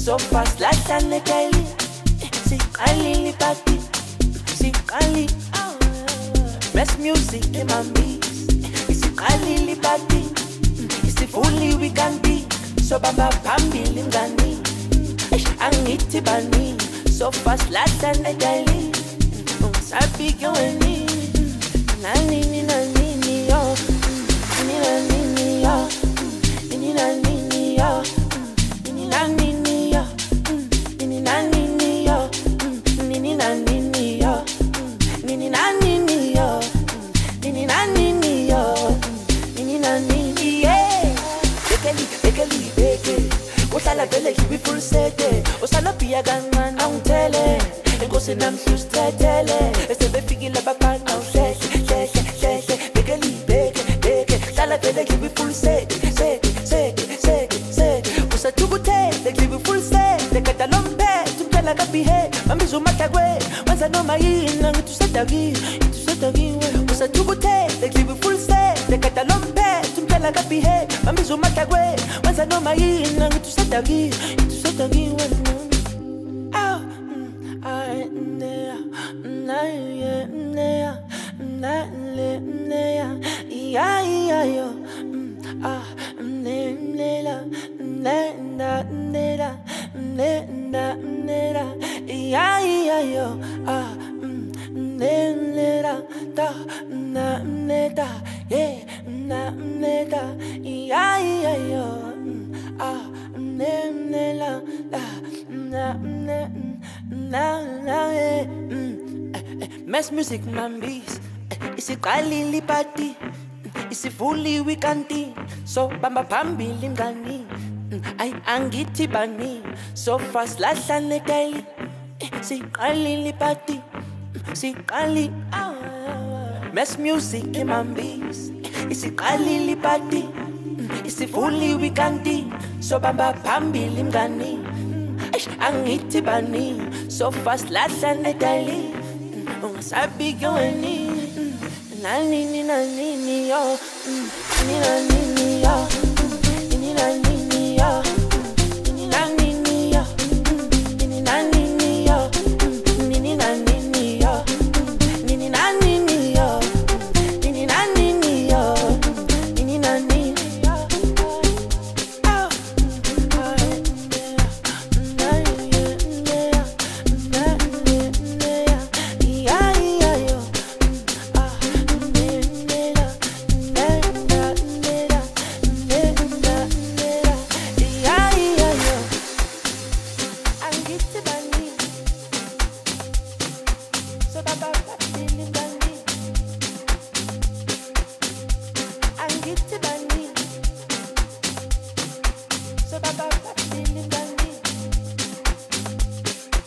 so fast lahla nekeli siqalile party siqali best music in my mix siqalile party isifuli we can be so bamba phambili ngani angithi bani so fast lahla nekeli ungasabi ke wena nani yo nini yo nini yo we full sete osala pia kancane awungithele enkosi namhlustethele esebefikile abafana awuhlehle beke hlala vele we full sete usathukuthele we full sete kata lomphethe umphela kabihe mambiza umahlakwe wenza noma yini ngithi usadakiwe usathukuthele we full sete kata lomphethe umphela kabihe mambiza umahlakwe wenza noma yini ngithi usadakiwe Mass music mambis isiqalile party isivuli weekandi so bamba phambili ngani ay angithi bani so fast lahla nekeli siqalile party siqali mass music mambis isiqalile party isivuli weekandi so bamba phambili ngani angithi bani so fast lahla nekeli ungasabi ke wena nani yo nini yo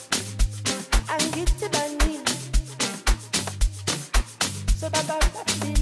So baba